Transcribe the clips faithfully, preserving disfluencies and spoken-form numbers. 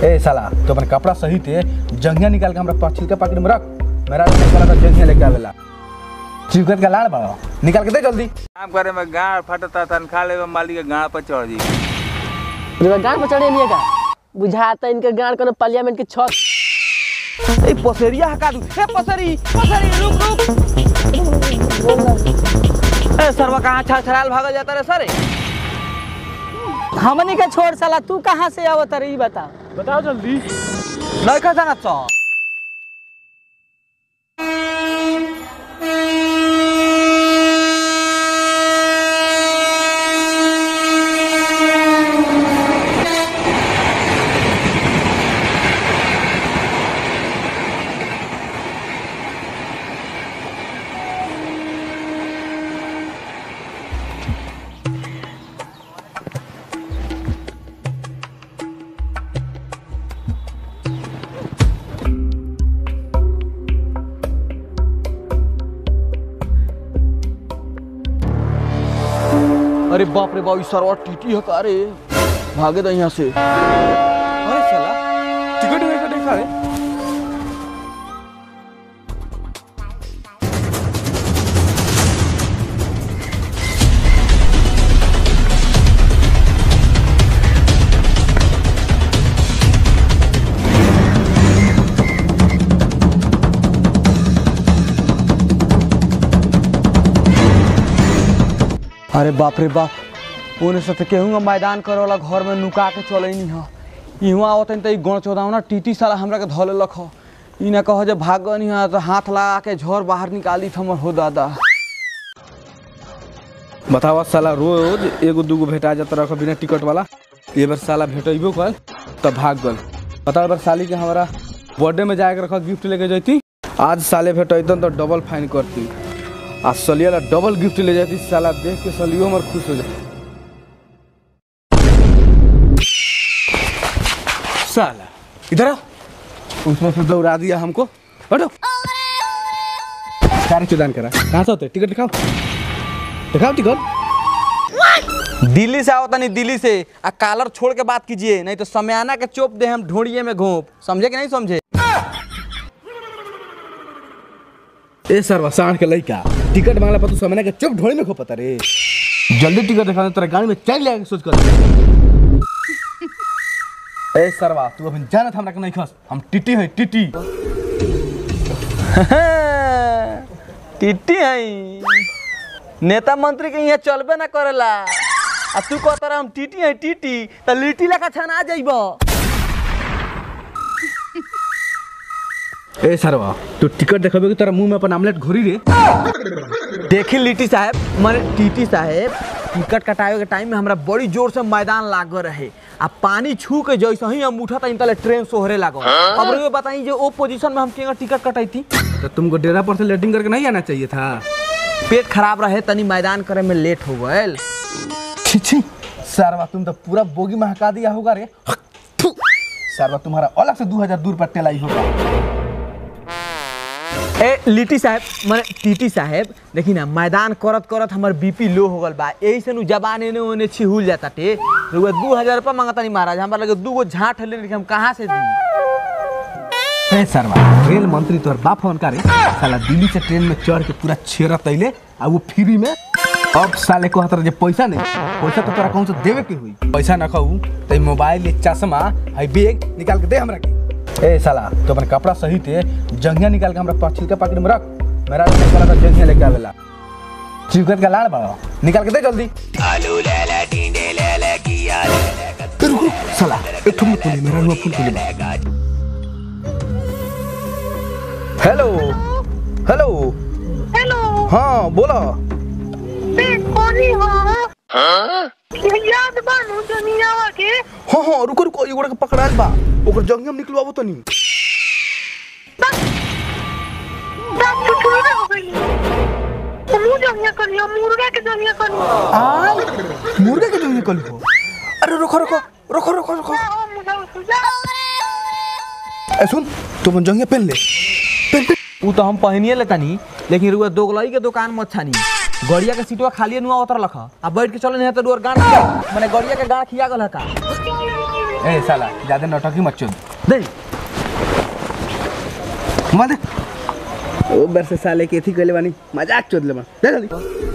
ए साला तो अपन कपड़ा सही थे जंगिया निकाल के हमरा पछिल के पकड़ में रख। मेरा साला का जंगिया लेके आवेला चिकन का लाड़ बड़ा निकाल के दे जल्दी। काम करे में गाड़ फटता तनखा लेवे मालिक के गाड़ पर चढ़ जी। जब गाड़ पर चढ़े नहीं का बुझाता इनके गाड़ कोनो पार्लियामेंट के छत। ए पसरिया हका दू। ए पसरी पसरी रुक रुक। ए सरवा कहां छछराल भागल जाता रे सर? हमनी के छोड़ साला तू कहां से आवत रे ई बता। बताओ जल्दी। नहीं का जानत छ। अरे बाप रे बाप सरवा टीटी है का रे भागे दे यहाँ से। अरे साला टिकट वे कटे खा रे। अरे बाप रे बाप ओने से तो केहूँगा मैदान करे वाला घर में नुका के चले नहीं है। इहाँ आवतन तो गण चौदह टीटी साला हमरा के धले लख ई ना कह जे भाग नहीं है तो हाथ लगा के झोर बाहर निकाली हमर हो दादा। बतावा साला रोज एगो दूगो भेटा जाता रख बिना टिकट वाला। ये बार साला भेटबो कल तब भाग गल। बताओ बार साली के हमारा बर्थडे में जाके रख गिफ्ट लेके जाती। आज साले भेटन तो डबल फाइन करती। आज सलिया ला डबल गिफ्ट ले जाती। साला देख के सलियो मर खुश हो जाती। साला इधर आओ। उसमें से दौड़ा दिया हमको। हटो सारे चुदान करा। कहाँ से होते टिकट दिखाओ दिखाओ टिकट। दिल्ली से आवता नहीं दिल्ली से आ कालर छोड़ के बात कीजिए नहीं तो समयाना के चोप दे हम ढोड़िए में घोप। समझे कि नहीं समझे? ए सरवा साढ़ के लइका टिकट मांगला पर तू समझना के चुप ढोड़ी में खोपता रे। जल्दी टिकट दिखा दे तेरा गाड़ी में चल ले सोच कर। ए सरवा तू अभी जानत हमरा के नहीं खस हम टीटी है टीटी। टीटी है नेता मंत्री के यहाँ चलबे ना करेला आ तू कहता हम टीटी है टीटी तो लिट्टी लेखा छना जाइबो। ए सरवा तू टिकट देखबे कि तेरा मुंह में अपन आमलेट घोरी रे। देखी लिट्टी साहब माने टीटी साहब टिकट कटावे के टाइम में हमरा बड़ी जोर से मैदान लाग रहे आ पानी छू के जैसे ही हम उठा था इनतले ट्रेन सोहरे लागो। अब ये बताइए जो ओ पोजीशन में हम केगा टिकट कटाई थी तो तुमको डेरा पर से लेटिंग करके नहीं आना चाहिए था। पेट खराब रहे तनी मैदान करे में लेट हो गए। छी छी सरवा तुम तो पूरा बोगी महका दिया होगा रे। सरवा तुम्हारा अलग से दो हजार दूर पर टेलाई होगा। ए लिट्टी साहब माने टीटी साहब देखी ना मैदान करत करत हमार बीपी लो हो गल बा यही से नु जबान एने ओने छिहुल जाता टे। रुआ दो हजार रुपया मांगता नहीं महाराज हमारे लगे दू गो झाट ले हम कहाँ से दी। ए सरवा रेल मंत्री तोर बाप फोन करे साला दिल्ली से ट्रेन में चढ़ के पूरा छेरा तैले आ वो फ्री में। अब साले को हतर जे पैसा नहीं पैसा तो तोरा कौन से देवे के हुई। पैसा न कहू तो मोबाइल चश्मा है बैग निकाल के दे हमरा के। ए साला तो अपन कपड़ा सही थे जंगिया निकाल के हमरा पछिल के पकड़ में रख। मेरा साला का जंगिया लेके आवेला चिकन का लाड़ बड़ा निकाल के दे जल्दी। आलू ले ले टींडे ले ले किया ले ले साला एक ठुम खोले मेरा रुआ फुल खोले। हेलो हेलो हेलो हाँ बोला। कोनी हो हां याद बानू दुनियावा के। हां हां रुको रुको एगोड़ा के पकड़ाल बा ओकर जंगिया में निकलवाबो तनी। बाप तो पूरा हो गई। मुंह जंगिया करियो मुर्गा के जंगिया करियो। आ मुर्गा के जंगिया करियो। अरे रुको रुको रुको रुको रुको। ए सुन तुम जंगिया पहन ले पहन पहन। वो तो हम पहनिए लेता नहीं लेकिन रुआ दोगलई के दुकान मत छानी गड़िया के सीटवा खाली नुआ उतर लखा अब बैठ के चले नहीं तो डोर गांड माने गड़िया के गांड खिया गल का। ए साला ज्यादा नौटंकी मत चोद दे घुमा दे ओ बार से साले के थी कहले बानी मजाक चोद ले बन दे जल्दी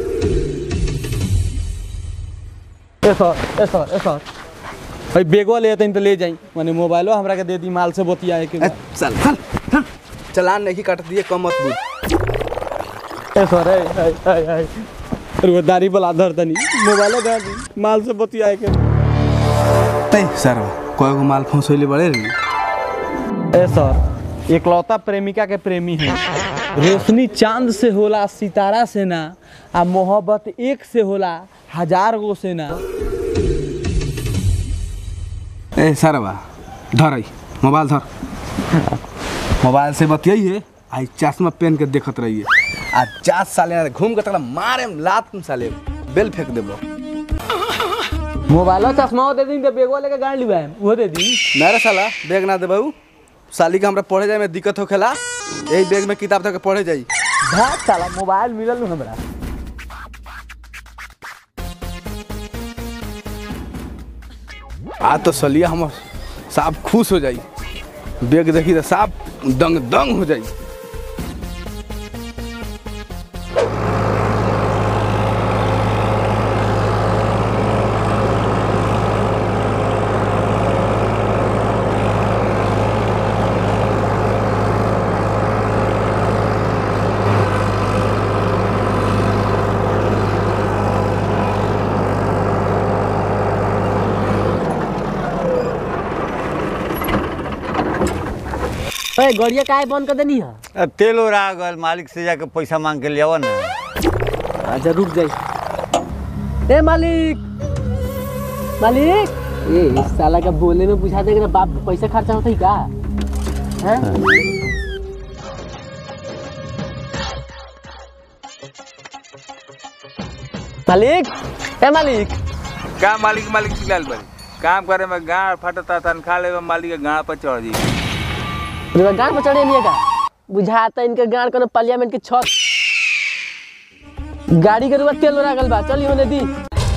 ए सर ए सर ए सर भाई बेगवा ले तइन त ले जाई माने मोबाइलो हमरा के दे दी माल से बतियाए के ए, चल चल चल चलान नहीं काट दिए कम मत बुझ ए सर ए ए ए रुआ दारी बला धर तनी मोबाइलो दे दी माल से बतियाए के तै सर कोई को माल फंसोइले बड़े रे ए सर एकलौता प्रेमिका के प्रेमी है रोशनी चांद से होला सितारा से ना आ मोहब्बत एक से होला हजार गो से ना ए सरवा धर आई मोबाइल धर मोबाइल से बतियाइए आई चश्मा पहन के देखत रहिए आ जात साले घूम के तला मारे लात तुम साले बेल फेंक देबो मोबाइलो चश्मा दे दी तो बेगवा लेके गाड़ी लिवा वो दे दी मेरे साला बैग ना देबू साली का हमरा पढ़े जाए में दिक्कत होखेला यही बैग में किताब तक पढ़े जाई भाग साला मोबाइल मिलल हमरा आ तो सलिया हम साफ खुश हो जाई बैग देखी तो साफ दंग दंग हो जाई ए गड़िया काहे बंद कर देनी है? तेल और आ गल मालिक से जाके पैसा मांग के ले आओ ना। अच्छा रुक जाई। ए मालिक मालिक ए इस साला का बोले में बुझा देगा ना बाप पैसा खर्चा होता ही का हैं? मालिक ए मालिक का मालिक मालिक चिल्लाल बड़ी काम करे में गाड़ फटता तनखा ले मालिक के गाड़ पर चढ़ जी रुआ गाड़ पर चढ़े नहीं का बुझाता इनके गाड़ कोनो पार्लियामेंट के छत गाड़ी के रुआ तेल भरा गल बा चली होने दी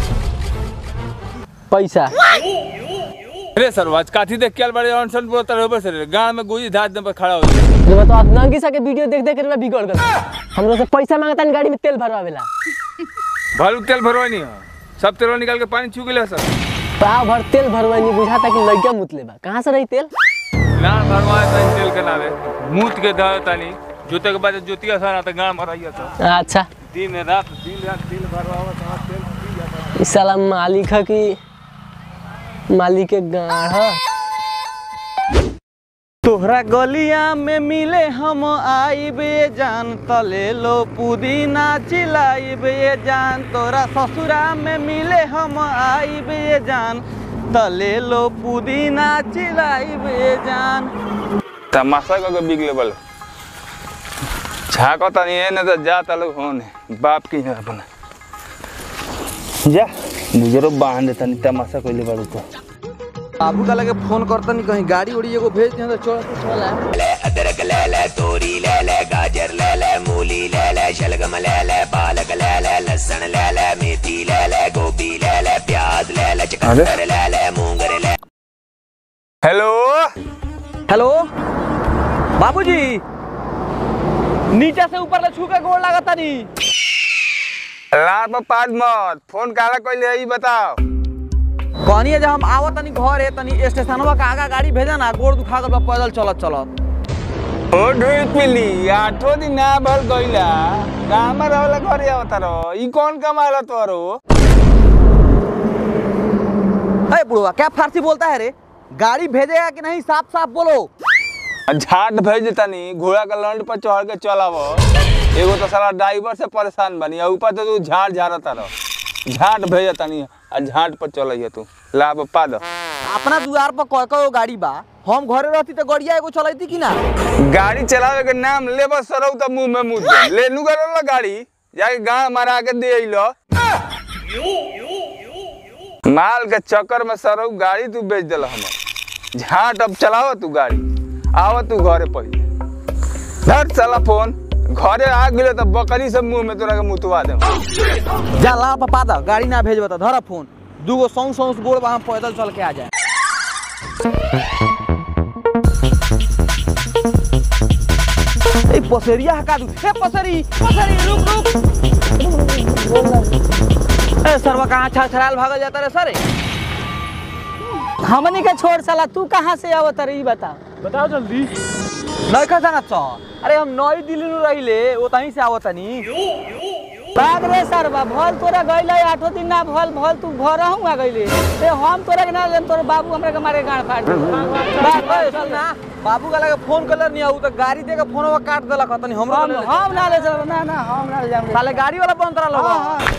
पैसा अरे सर आज काठी देख के बड़े अनशन पूरा तरह से गाड़ में गोजी धात दम पर खड़ा हो रुआ तो नंगी सा के वीडियो देख देख के रुआ बिगड़ गल हमरो से पैसा मांगता गाड़ी में तेल भरवावेला भलू तेल भरवा नहीं हो सब तेल निकाल के पानी छू गेले सर पाव भर तेल भरवानी बुझाता कि लइका मुतले बा कहां से रही तेल ना भरवाए तनी तेल के नावे मूत के ध तनी जोते के बाद जोतिया सारा त गाड़ मराइया तो अच्छा दिन रात दिन रात तेल भरवावा तो तेल पी जाता इस साला मालिक है कि मालिक के गाढ़ा तोहरा गलिया में मिले हम आईबे जान तले लो पुदीना चिलाइबे जान तोरा ससुरा में मिले हम आईबे जान तले लो पुदीना चिलाइबे जान तमाशा को बिग लेवल झाको तनी है न तो जा तलो होने बाप की है अपना जा गुजरो बांध तनी तमाशा कोइले बाड़ू को बाबू का लगे फोन करता नहीं कहीं गाड़ी उड़ी एगो भेज दे तो चल चल ले अदरक ले ले तोरी ले ले गाजर ले ले मूली ले ले शलगम ले ले पालक ले ले लहसुन ले ले मेथी ले ले गोभी ले ले प्याज ले ले चुकंदर ले ले मूंगर ले। हेलो हेलो बाबूजी नीचे से ऊपर ले छू के गोड़ लागता नहीं लार पर पाद मत फोन काला कोइले ई बताओ कहनी है जब हम आवत तनी घर है तनी स्टेशनवा का आगा गाड़ी भेजा ना गोड़ दुखा गल बा पैदल चलत चलत ओ ढूंढ मिली आठो दिन ना भर गइला काम रहला घर आवत रहो ई कौन कमाला तोरो ए बुढ़वा क्या फारसी बोलता है रे गाड़ी भेजेगा कि नहीं साफ साफ बोलो झाट भेज तनी घोड़ा का लंड पर चढ़ के चलावो एगो तो साला ड्राइवर से परेशान बनी और ऊपर तो तू झाड़ झाड़ता रहो झाट भेज तनी आ झाट पर चलइए तू लाभ पा दो अपना दुआर पर कय कय गाड़ी बा हम घरे रहती तो गड़िया एगो चलैती कि ना गाड़ी चलावे के नाम लेबो सरौ त मुंह में मुंह दे ले नु करल गाड़ी जाके गांव मारा के दे अइलो माल के चक्कर में सरौ गाड़ी तू बेच देला हमर झाट अब चलाओ तू गाड़ी आव तू घरे पहिले धर साला फोन घरे आ गेले त बकरी से मुंह में तोरा के मुतवा दे जा ला पापा दा गाड़ी ना भेजबा त धरा फोन दूगो सौ सौ गोड़ बा हम पैदल चल के आ जाए ए पसरिया हका दू ए पसरी पसरी रुक रुक ए सरवा कहाँ छा छड़ाल भागल जाता रे सर हमनी के छोड़ साला तू कहाँ से आवत रे ई बता बताओ जल्दी नहीं खा जाना चा अरे हम नई दिल्ली में रहिले वो तहीं से आवतनी भाग रे सरवा भल तोरा गइले आठो दिन ना भल भल तू घर हूं आ गइले ए हम तोरा के ना लेम तोर बाबू हमरा के मारे गाड़ फाड़ दे बात चल ना बाबू का लगे फोन कलर नहीं आऊ तो गाड़ी दे के फोनवा काट देलक तनी हमरो हम हम ना ले चल ना ना हम ना ले जाम साले गाड़ी वाला बंद करा लो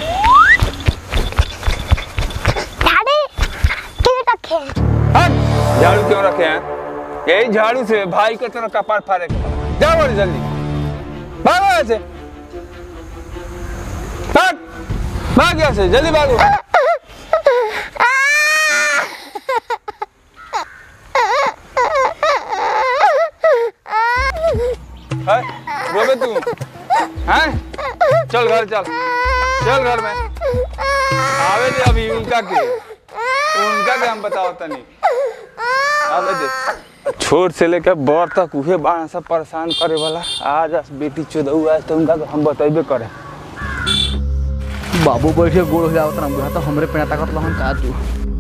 डैडी क्यों रखे हट झाड़ू क्यों रखे हैं यही झाड़ू से भाई के तरह कपार फाड़े जाओ बड़ी जल्दी भागो ऐसे भाग भाग ऐसे जल्दी भागो रोबे तू हैं चल घर चल चल घर में आवे दे अभी उनका के उनका के हम बताओ तनी आवे दे छोट से लेकर बड़ तक उहे बाण सब परेशान करे वाला आज बेटी चोदऊ आज तो उनका हम बतेबे करे बाबू बैठे गोड़ हो जावत ना बुढ़ा तो हमरे पेड़ा ताकत लहन का तू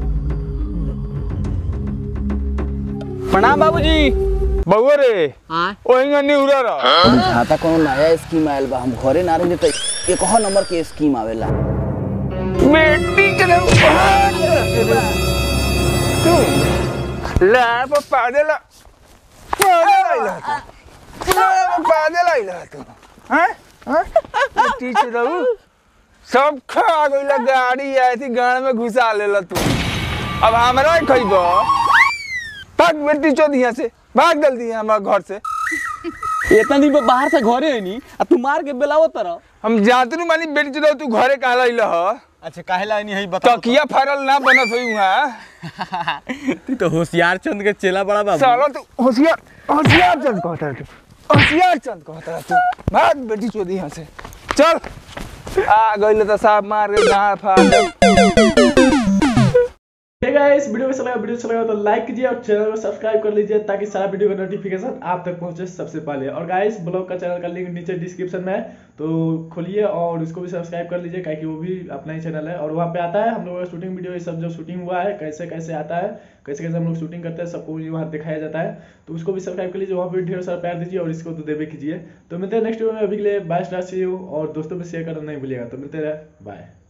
प्रणाम बाबूजी बउआ रे हां ओहिंगा निहुरा रहा आता कोनो नया स्कीम आयल बा हम घरे ना रही त एक और नंबर के स्कीम आवेला बेटी चोदऊ तू ला पप्पा दे ला पादे ला पादे ला तू हैं हैं बेटी चोदऊ सब खा गइला गाड़ी आई थी गाड़ में घुसा लेला तू अब हमरा खइबो भाग बेटी चोद यहाँ से भाग जल्दी हमारे घर से इतना दिन में बाहर से घरे है नी अब तू मार के बेलाओ तरह हम जानते नहीं मानी बेटी चोद तू घरे कहला इला ह अच्छा काहेला नहीं है बता तकिया फरल ना बनत होई वहां तू तो होशियार चंद के चेला बड़ा बाबू साला तू होशियार होशियार चंद कहता है तू होशियार चंद कहता है तू भाग बेटी चोद यहाँ से चल आ गइल तो साहब मार के गाड़ फाड़ दे हे गाइस वीडियो कैसा लगा वीडियो अच्छा लगा तो लाइक कीजिए और चैनल को सब्सक्राइब कर लीजिए ताकि सारा वीडियो का नोटिफिकेशन आप तक पहुंचे सबसे पहले। और गाइस ब्लॉग का चैनल का लिंक नीचे डिस्क्रिप्शन में है तो खोलिए और उसको भी सब्सक्राइब कर लीजिए क्योंकि वो भी अपना ही चैनल है और वहाँ पे आता है हम लोगों का शूटिंग वीडियो ये सब जो शूटिंग हुआ है कैसे कैसे आता है कैसे कैसे हम लोग शूटिंग करते हैं सबको वहाँ दिखाया जाता है तो उसको भी सब्सक्राइब कर लीजिए वहाँ पे ढेर सारा प्यार दीजिए और इसको तो देवे कीजिए। तो मिलते हैं नेक्स्ट वीडियो में, अभी के लिए बाय स्टार सी यू और दोस्तों में शेयर करना नहीं भूलिएगा। तो मिलते हैं, बाय।